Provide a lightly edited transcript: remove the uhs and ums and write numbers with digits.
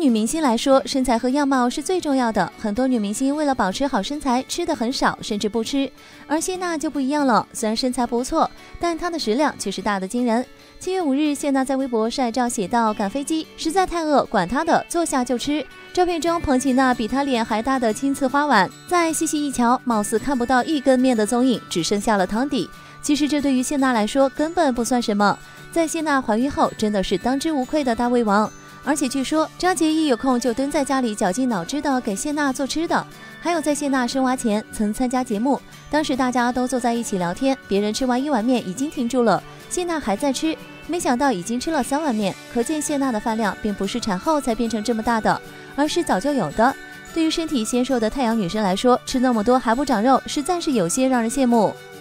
女明星来说，身材和样貌是最重要的。很多女明星为了保持好身材，吃的很少，甚至不吃。而谢娜就不一样了，虽然身材不错，但她的食量却是大的惊人。7月5日，谢娜在微博晒照写道：“赶飞机实在太饿，管他的，坐下就吃。”照片中捧起那比她脸还大的青瓷花碗，再细细一瞧，貌似看不到一根面的踪影，只剩下了汤底。其实这对于谢娜来说根本不算什么，在谢娜怀孕后，真的是当之无愧的大胃王。而且据说张杰一有空就蹲在家里绞尽脑汁的给谢娜做吃的。还有在谢娜生娃前曾参加节目，当时大家都坐在一起聊天，别人吃完1碗面已经停住了，谢娜还在吃，没想到已经吃了3碗面，可见谢娜的饭量并不是产后才变成这么大的，而是早就有的。对于身体纤瘦的太阳女生来说，吃那么多还不长肉，实在是有些让人羡慕。